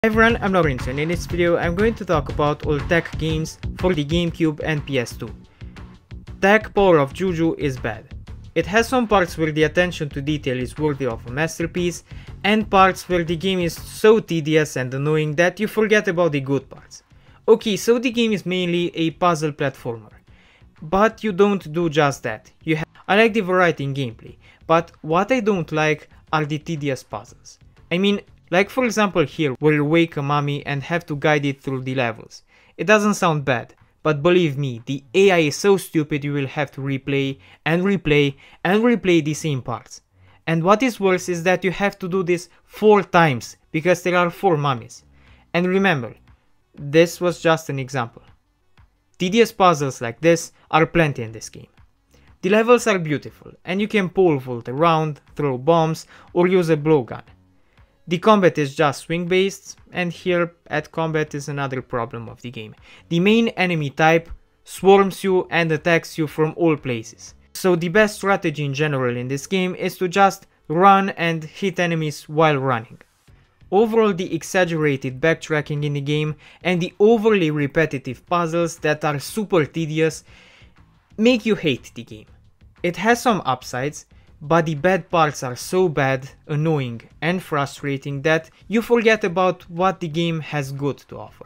Hi everyone, I'm Lorenzo and in this video I'm going to talk about all tech games for the GameCube and PS2. Tech Power of Juju is bad. It has some parts where the attention to detail is worthy of a masterpiece, and parts where the game is so tedious and annoying that you forget about the good parts. Okay, so the game is mainly a puzzle platformer, but you don't do just that. I like the variety in gameplay, but what I don't like are the tedious puzzles. Like for example here, where you wake a mummy and have to guide it through the levels. It doesn't sound bad, but believe me, the AI is so stupid you will have to replay and replay and replay the same parts. And what is worse is that you have to do this 4 times, because there are 4 mummies. And remember, this was just an example. Tedious puzzles like this are plenty in this game. The levels are beautiful, and you can pole vault around, throw bombs, or use a blowgun. The combat is just swing based, and here at combat is another problem of the game. The main enemy type swarms you and attacks you from all places. So the best strategy in general in this game is to just run and hit enemies while running. Overall, the exaggerated backtracking in the game and the overly repetitive puzzles that are super tedious make you hate the game. It has some upsides, but the bad parts are so bad, annoying and frustrating that you forget about what the game has good to offer.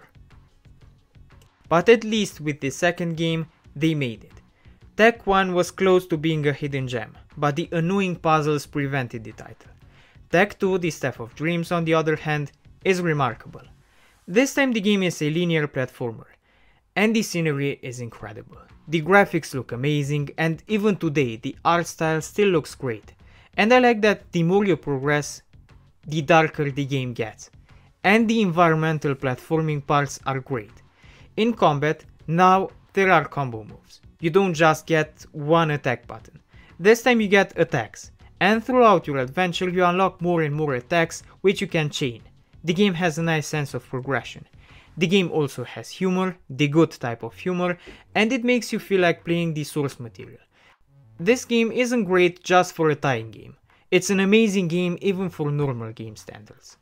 But at least with the second game, they made it. Tech 1 was close to being a hidden gem, but the annoying puzzles prevented the title. Tech 2, the Staff of Dreams, on the other hand, is remarkable. This time the game is a linear platformer, and the scenery is incredible. The graphics look amazing, and even today the art style still looks great. And I like that the more you progress, the darker the game gets. And the environmental platforming parts are great. In combat, now there are combo moves. You don't just get one attack button. This time you get attacks. And throughout your adventure you unlock more and more attacks which you can chain. The game has a nice sense of progression. The game also has humor, the good type of humor, and it makes you feel like playing the source material. This game isn't great just for a tying game. It's an amazing game even for normal game standards.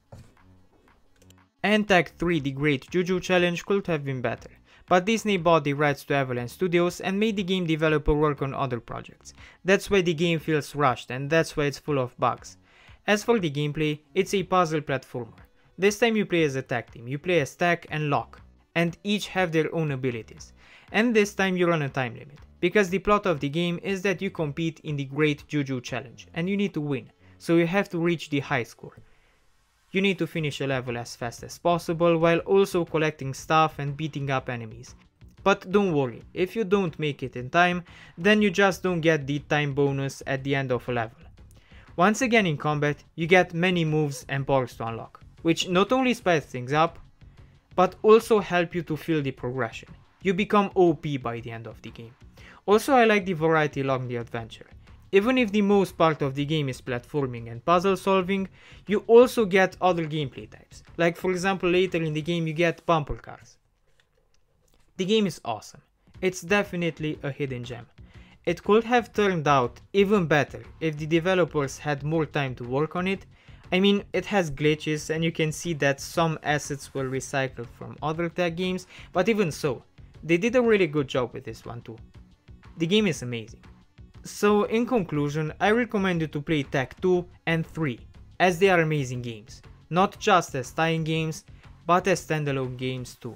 And Tech 3 The Great Juju Challenge could have been better, but Disney bought the rights to Avalanche Studios and made the game developer work on other projects. That's why the game feels rushed, and that's why it's full of bugs. As for the gameplay, it's a puzzle platformer. This time you play as a tag team, you play as Tech and Locke, and each have their own abilities. And this time you're on a time limit, because the plot of the game is that you compete in the Great Juju Challenge, and you need to win, so you have to reach the high score. You need to finish a level as fast as possible, while also collecting stuff and beating up enemies. But don't worry, if you don't make it in time, then you just don't get the time bonus at the end of a level. Once again in combat, you get many moves and powers to unlock, which not only spice things up, but also help you to feel the progression. You become OP by the end of the game. Also, I like the variety along the adventure. Even if the most part of the game is platforming and puzzle solving, you also get other gameplay types. Like for example, later in the game you get bumper cars. The game is awesome. It's definitely a hidden gem. It could have turned out even better if the developers had more time to work on it. It has glitches and you can see that some assets were recycled from other tech games, but even so, they did a really good job with this one too. The game is amazing. So in conclusion, I recommend you to play Tech 2 and 3, as they are amazing games. Not just as tying games, but as standalone games too.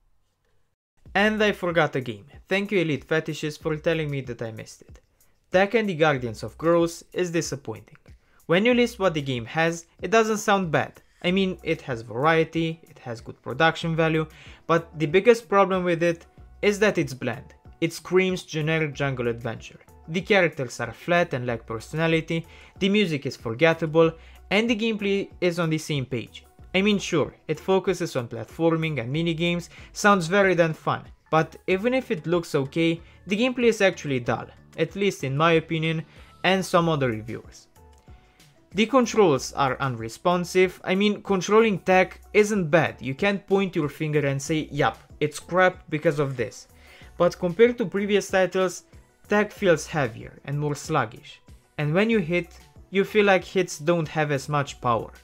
And I forgot a game. Thank you Elite Fetishes for telling me that I missed it. Tech and the Guardians of Growth is disappointing. When you list what the game has, it doesn't sound bad. It has variety, it has good production value, but the biggest problem with it is that it's bland. It screams generic jungle adventure. The characters are flat and lack personality, the music is forgettable, and the gameplay is on the same page. Sure, it focuses on platforming and minigames, sounds very damn fun, but even if it looks okay, the gameplay is actually dull, at least in my opinion and some other reviewers. The controls are unresponsive. Controlling Tech isn't bad, you can't point your finger and say, yup, it's crap because of this. But compared to previous titles, Tech feels heavier and more sluggish. And when you hit, you feel like hits don't have as much power.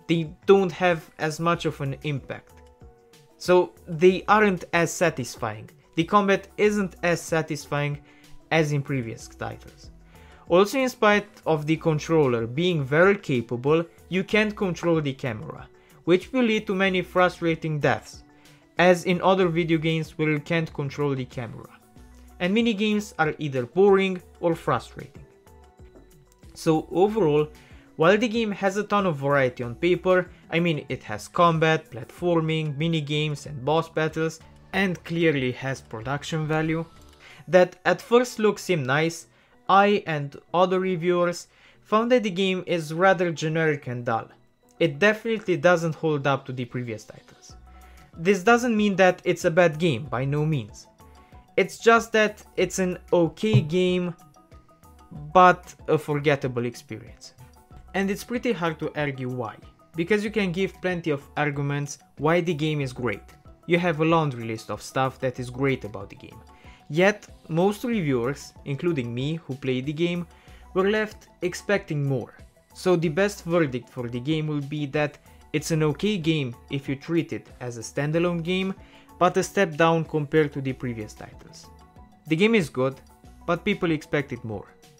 they don't have as much of an impact. So they aren't as satisfying. The combat isn't as satisfying as in previous titles. Also, in spite of the controller being very capable, you can't control the camera, which will lead to many frustrating deaths, as in other video games where you can't control the camera. And minigames are either boring or frustrating. So overall, while the game has a ton of variety on paper, I mean it has combat, platforming, minigames and boss battles, and clearly has production value, that at first look seem nice, I and other reviewers found that the game is rather generic and dull. It definitely doesn't hold up to the previous titles. This doesn't mean that it's a bad game, by no means. It's just that it's an okay game, but a forgettable experience. And it's pretty hard to argue why, because you can give plenty of arguments why the game is great. You have a laundry list of stuff that is great about the game. Yet, most reviewers, including me who played the game, were left expecting more. So the best verdict for the game will be that it's an okay game if you treat it as a standalone game, but a step down compared to the previous titles. The game is good, but people expected more.